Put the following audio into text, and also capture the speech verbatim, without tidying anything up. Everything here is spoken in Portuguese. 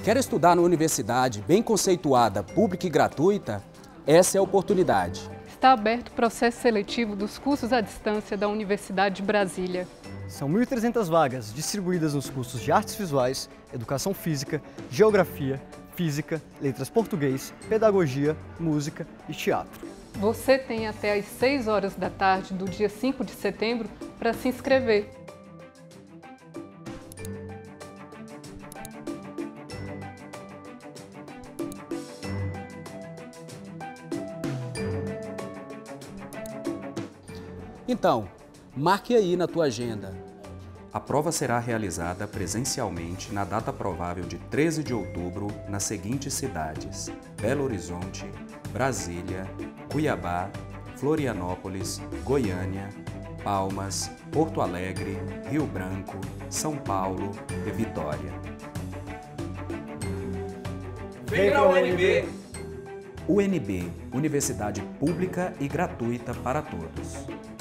Quer estudar numa universidade bem conceituada, pública e gratuita? Essa é a oportunidade. Está aberto o processo seletivo dos cursos à distância da Universidade de Brasília. São mil e trezentas vagas distribuídas nos cursos de Artes Visuais, Educação Física, Geografia, Física, Letras Português, Pedagogia, Música e Teatro. Você tem até às seis horas da tarde do dia cinco de setembro para se inscrever. Então, marque aí na tua agenda. A prova será realizada presencialmente na data provável de treze de outubro nas seguintes cidades: Belo Horizonte, Brasília, Cuiabá, Florianópolis, Goiânia, Palmas, Porto Alegre, Rio Branco, São Paulo e Vitória. Vem para a U N B! U N B, Universidade Pública e Gratuita para Todos.